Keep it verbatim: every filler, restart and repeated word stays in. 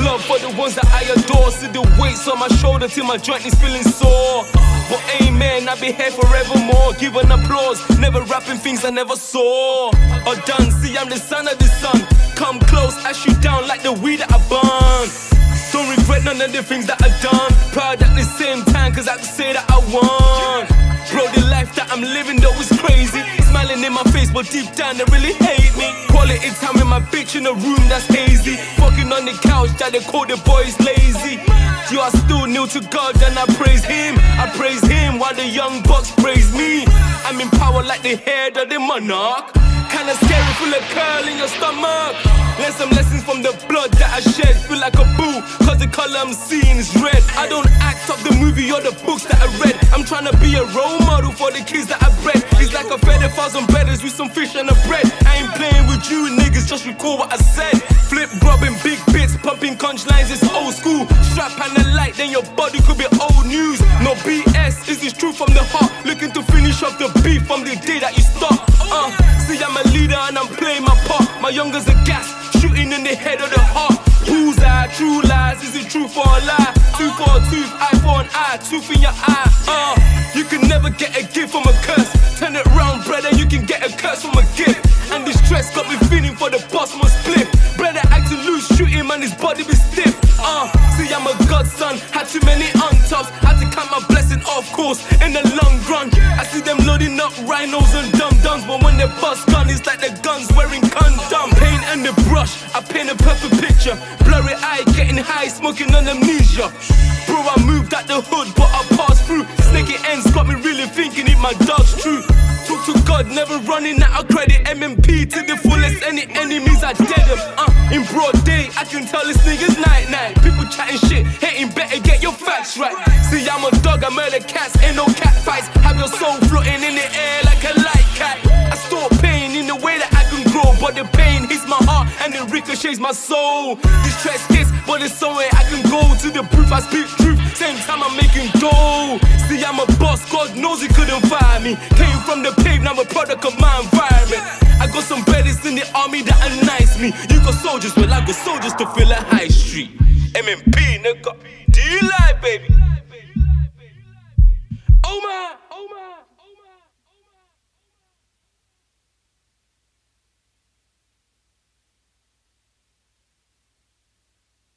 love for the ones that I adore. See the weights on my shoulder till my joint is feeling sore. But amen, I'll be here forevermore. Give an applause, never rapping things I never saw or done. See, I'm the son of the sun. Come close, I shoot down like the weed that I burn. Don't regret none of the things that I done. Proud at the same time, cause I can say that I won. Bro, the life that I'm living though is crazy. Smiling in my face, but deep down they really hate me. Quality time with my bitch in a room that's hazy. Fucking on the couch that they call the boys lazy. You are still new to God and I praise him. I praise him while the young bucks praise me. I'm in power like the head of the monarch. Kinda scary, full of curl in your stomach. Learn some lessons from the blood that I shed. Feel like a boo, cause the color I'm seeing is red. I don't act up the movie or the books that I read. I'm trying to be a role model for the kids that I bred. It's like I fed a thousand brothers with some fish and a bread. I ain't playing with you niggas, just recall what I said. Flip, grubbing big bits, pumping conch lines, it's old school. Strap and a light, then your body could be old news. No B S, is this true from the heart? Looking to finish off the beef from the day that you stop. Uh, see, I'm a leader and I'm playing my part. My youngers are gas, shooting in the head of the heart. Bullseye, true lies, is it truth or a lie? Tooth for a tooth, eye for an eye, tooth in your eye. Uh, you can never get a gift from a curse. Turn it round, brother, you can get a curse from a gift. And this stress got me feeling for the boss must split. Brother acting loose, shooting man, his body be stiff. Uh, see, I'm a godson, had too many untoughs. Had to count my blessing, of course, in the long run. I see them loading up rhinos and dum-dums, but when they bust gun, it's like the guns wearing condom. Paint and the brush, I paint a perfect picture. Blurry eye, getting high, smoking on amnesia. Bro, I moved out the hood, but I passed through. Snaky ends got me really thinking it my dog's true. Talk to God, never running out of credit. M M P to the fullest, any enemies I dead them. Uh, in broad day, I can tell this nigga's night-night. People chatting shit, hating, better get your facts right. See, I'm a dog, I murder cats, ain't no cat fights. Have your soul floating in the air like a light cat. I store pain in the way that I can grow, but the pain hits my heart and it ricochets my soul. This stress hits, but it's somewhere I can go. To the proof, I speak truth, same time I'm making dough. See, I'm a boss, God knows he couldn't fire me. Came from the pave, now I'm a product of my environment. I got some brothers in the army that are nice me. You got soldiers, well I got soldiers to fill a high street. M M P, nigga, do you lie, baby? Oh my, oh my.